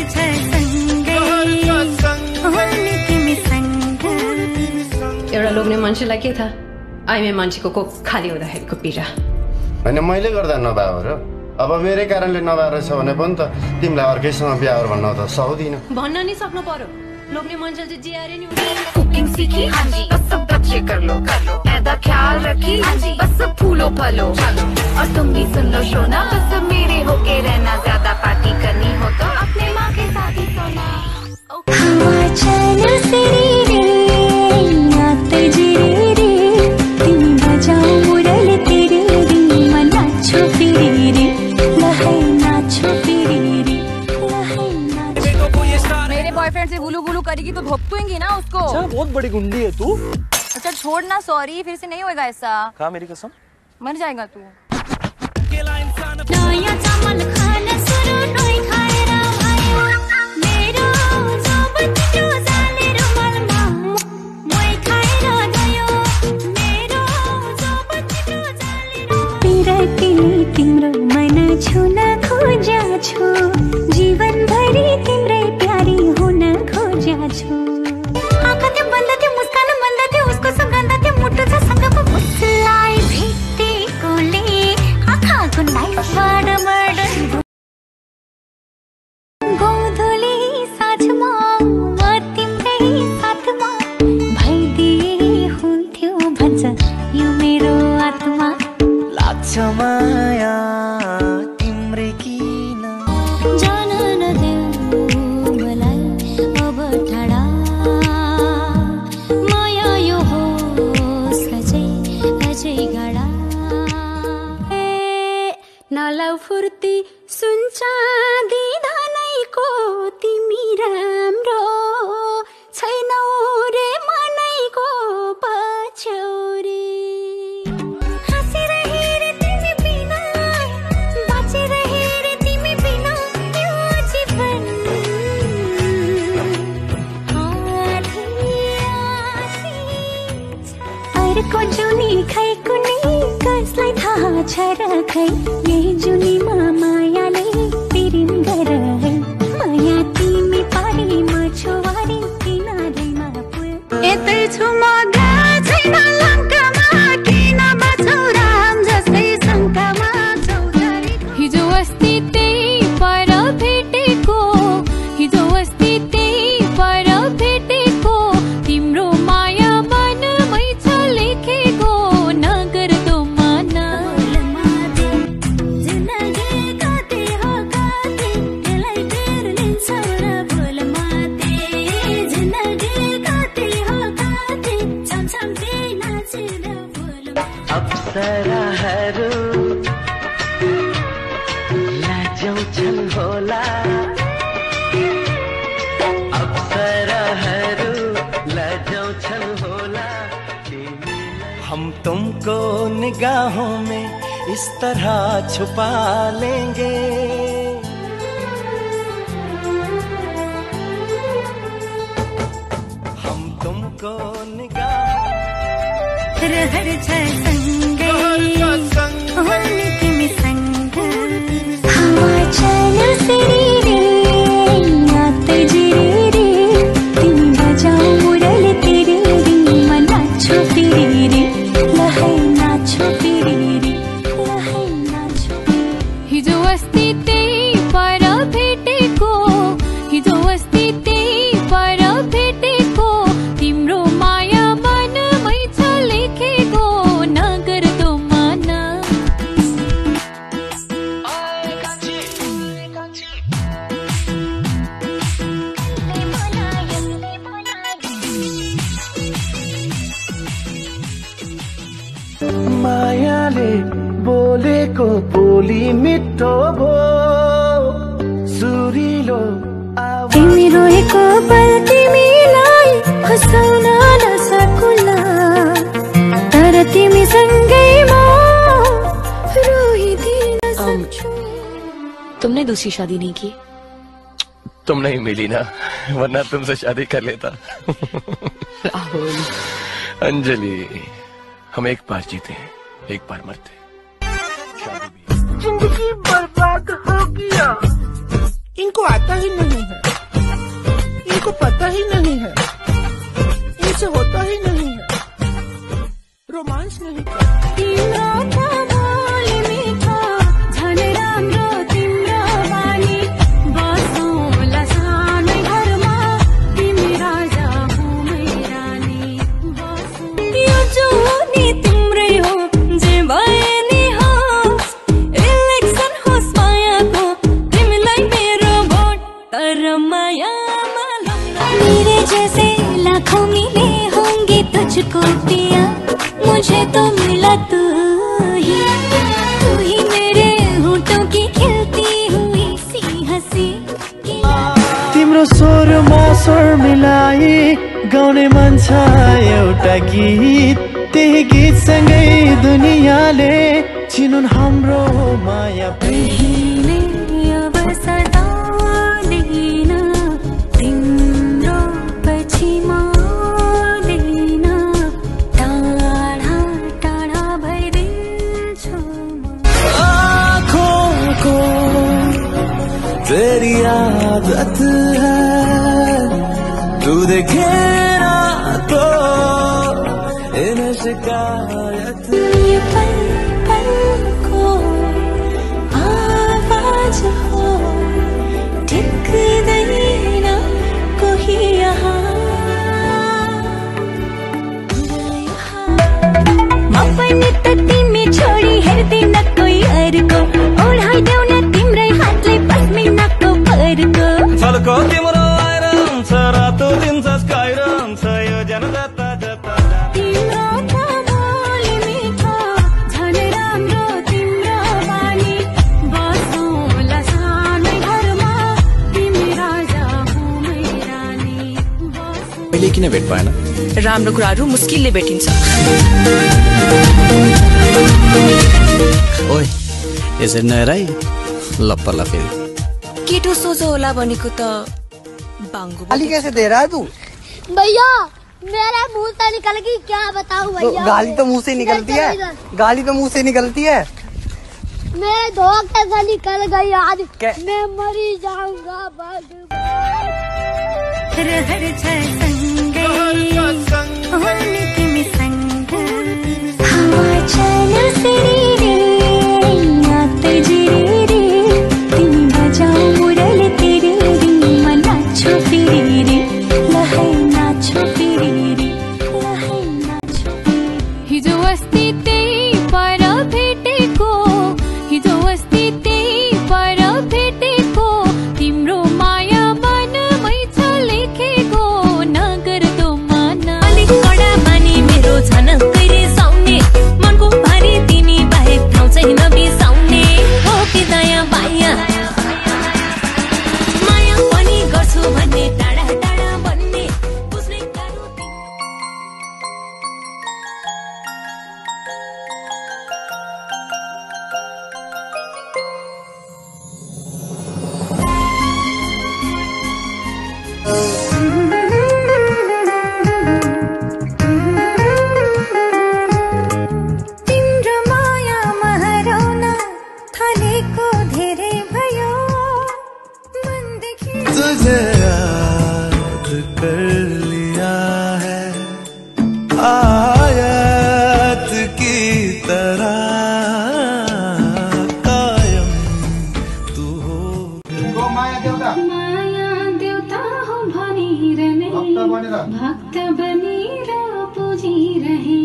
एउटा लोग्ने मान्छेलाई के थाहा आइमे मान्छेको कोक खाली हुँदाखेरिको पीडा हैन मैले गर्दा नभए हो र अब मेरै कारणले नभएर छ भने पनि त तिमीलाई अर्कैसँग बिहा गर भन्न त सक्दिन भन्न नि सक्नु पर्यो लोग्ने मान्छे चाहिँ जिआरे नि कुकिंग सीखी हाँ जी बस सब बच्चे कर लो ऐदा ख्याल रखी हाँ जी बस सब फूलो फलो और तुम भी सुन लो शोना बस सब मेरे होके रहना ज्यादा पार्टी करनी हो तो अपने माँ के साथ ही सोना मेरे बॉयफ्रेंड से गुलू गुलू करेगी तो धोपतूंगी ना उसको। अच्छा बहुत बड़ी गुंडी है तू। अच्छा छोड़ ना सॉरी फिर से नहीं होएगा ऐसा। कहा मेरी कसम मर जाएगा तू। तिम्रो मन छुन खोजा छु जीवन भरि तिम्रै प्यारी हुन खोजा छु आँखा त्यो बन्द त्यो मुस्कान बन्द त्यो उसको सुगन्ध त्यो मुटु छ सँगको उसलाई भेटेकोले आँखाको नाइफबाट मर्डर गोधुली साँझमा म तिम्रै साथमा भइदिए हुन्थ्यो भन्छ यो मेरो आत्मा लाग्छ माया तिम्रै किन जान नदेऊ मलाई अब टाढा माया यो हो अझै अझै गाडा नलाउ फुर्ती सुन्छ दिँदैको तिमी राम्रो छैनौ रे मनैको पछौरी को जुनी खै कुनै कसलाई थाहा छ र खै यही जुनीमा मायाले पिरिम गर है माया तिमी पारी म छोवारी किनारैमा पुल यतै छु म छैन लङ्कामा किन बछौ राम जस्तै शङ्कामा चौतारी हिजो अस्ति त्यही पर भेटेको हिजो अस्ति त्यही पर भेटेको तिम्रो माया मनमै छ लेखेको नगर दो माना जिन्दगी कति हो कति त्यसलाई टेर्लिन्छ र भुल माते जिन्दगी कति हो कति छमछम्ती नाचेर भुल अप्सराहरू लाजौछन् होला अप्सराहरू लाजौछन् होला हम तुमको निगाहों में इस तरह छुपा लेंगे हम तुमको निगाह रहर छ सँगै होली तिमी सँग हावा चल सिरी याद जिरी रे तिमी बजाऊ मुरल तेरी रे म नाच्छु तेरी रे लहै नाच्छु तेरी रे लहै नाच्छु हिजो अस्ति त्यही पर भेटेको हिजो अस्ति त्यही पर भेटेको तिम्रो माया मनमै छ लेखेको नगर दो माना मायाले बोलेको बोली मिठो भो सुरिलो तिमी रोएको पल तिमीलाई हँसाउन नसकुला तर तिमी सँगै म रोइदिन सक्छु तुमने दूसरी शादी नहीं की? तुम नहीं मिली ना वरना तुमसे शादी कर लेता। राहुल अंजलि हम एक बार जीते एक बार मरते जिंदगी बर्बाद हो गया इनको आता ही नहीं है। इनको पता ही नहीं है, इनसे होता ही नहीं है, रोमांस नहीं तुझको पिया, मुझे तो मिला तू ही मेरे होठों की खिलती हुई सी हंसी। तिम्रो स्वरमा स्वर मिलाई गाउने मन छ एउटा गीत, त्यही गीत सँगै दुनियाँले चिनुन् हाम्रो माया। तेरी आदत है तू देखे ना तो इन्हें शिकायत। ये पल पल को आवाज हो, ठिक देना कोही यहाँ मपनी त तिमी छोडी हेर्दिन कोही अर्को, ओढाइदेऊ न तिम्रै हातले पस्मिनाको फरको। छलको तिम्रो आइरहन्छ रातो दिन झस्काइरहन्छ यो जन जता जता। तिम्रो त बोली मिठो झन् राम्रो तिम्रो बानी, बसौँला सानै घरमा तिमी राजा हो मै रानी। पहिले किन भेट भएन? राम्रो कुराहरू मुस्किलले भेटिन्छ। ओए यसरी नहेराई लप्पला फेरि। केटो सोझो होला भनेको त बाङ्गो। गाली कैसे दे रहा है तू? भैया मेरा मुंह से निकल गई, क्या बताऊं भैया। गाली तो मुंह से निकलती है, गाली तो मुंह से निकलती है। मेरे धोखे से निकल गई आज, मैं मरी जाऊंगा। हिजो अस्ति त्यही पर भेटेको, हिजो अस्ति त्यही पर भेटेको, तिम्रो माया मनमै छ लेखेको, नगर्दो मन अलिक कडा बानी मेरो झनक्कै रिसाउने, मनको भारी तिमी बाहेक ठाउँ छैन बिसाउने। हो कि दया माया माया पनि गर्छु भन्ने टाढा टाढा भन्ने बुझ्ने गाह्रो। तिम्रो माया महराउन थालेको धेरै भयो मनदेखि। तुझे याद कर लिया है आयत की तरह कायम तू हो। माया देउता हो भनिरहे, भक्त बनेर पुजिरहे।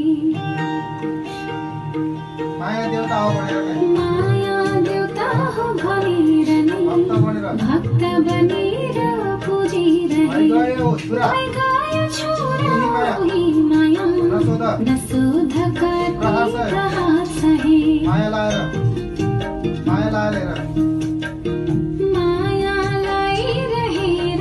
माया देउता हो भनिरहे, भक्त बनेर पुजिरहे। गयो छोरा ही माया नसोध कति प्रहार सहे। मायालाई रहेर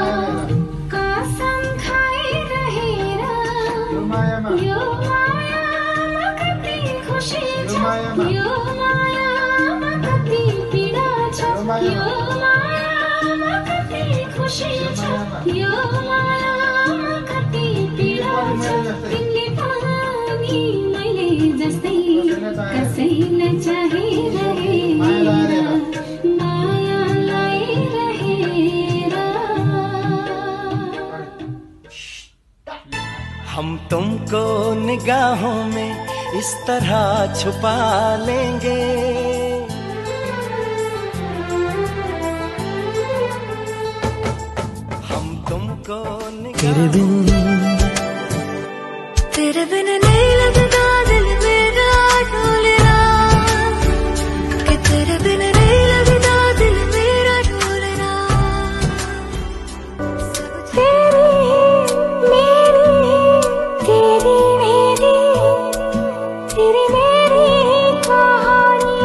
कसम खाइरहेर, यो मायामा कति खुसी छ, यो मायामा कति पीडा छ, यो मायामा कति खुसी छ, यो मायामा कति पीडा छ। तिमीले पनि मैले जस्तै कसैलाई चाहिरहेर, मायालाई रहेर हम तुमको निगाहों में इस तरह छुपा लेंगे, हम तुमको तेरे बिन नहीं लगता दिल मेरा डोलना, कि तेरे बिन नहीं लगता दिल मेरा डोलना। तेरी मेरी तेरी मेरी तेरी मेरी कहानी,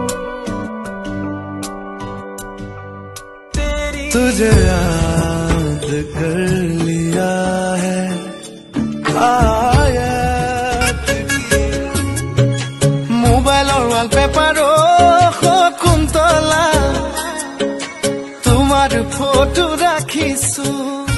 तुझे याद कर लिया है मोबाइल और वॉलपेपर कुंतला तुम्हार फोटो राखिसु।